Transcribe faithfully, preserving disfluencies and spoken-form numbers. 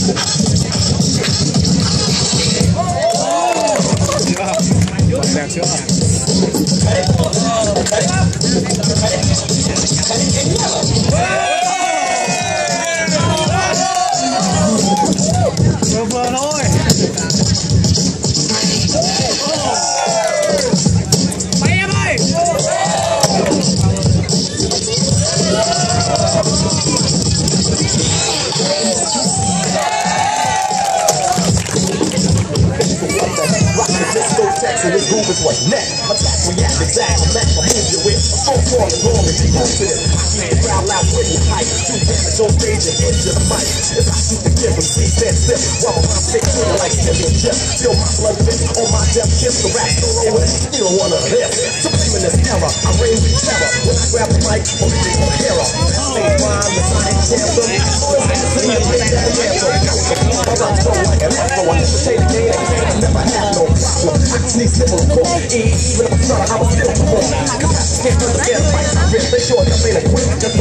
Vừa vừa thôi. Bay em ơi. So this groove is what next. Attack, react, exact, I'm back, I move you with. I'm so strong and wrong and keep moving it. I keep the crowd loud with me hype. Shoot damage on stage and into the mic. As I shoot the gift and see stand stiff. While my mind stick clean like Timmy and Jeff. Feel my blood fit on my death kiss. The rap solo with it, you don't wanna live. Supreme in this era, I reign with terror. When I grab the mic, original hero. Same rhyme, the science anthem. Always had to be a play that anthem. I run so like an afro. I hesitate again, I never have no problem. I can sneak simple, of course. Even if I'm trying, I was still perform. Cause I can't do the best fight. I really sure this ain't a quick. Just